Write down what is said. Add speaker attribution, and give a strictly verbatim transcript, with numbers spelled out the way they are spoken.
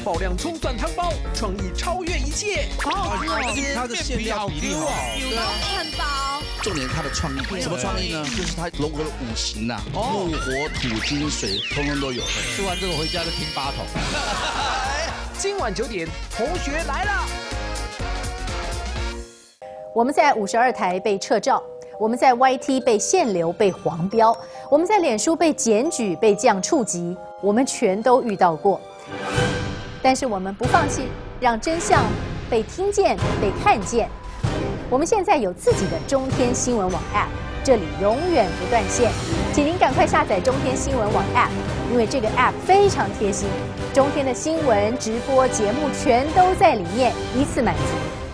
Speaker 1: 爆量葱蒜汤包，创意超越一切。
Speaker 2: 好好吃哦！
Speaker 3: 它的馅料比例好好，
Speaker 2: 对啊，
Speaker 4: 很薄。
Speaker 3: 重点是它的创意，什么创意呢？就是它融合了五行呐，木、火、土、金、水，通通都有。
Speaker 2: 吃完这个回家就听八筒。
Speaker 1: 今晚九点，同学来了。
Speaker 5: 我们在五十二台被撤照，我们在 Y T 被限流、被黄标，我们在脸书被检举、被降触及，我们全都遇到过。但是我们不放弃，让真相被听见、被看见。我们现在有自己的中天新闻网 App， 这里永远不断线，请您赶快下载中天新闻网 App， 因为这个 App 非常贴心，中天的新闻、直播节目全都在里面，一次满足。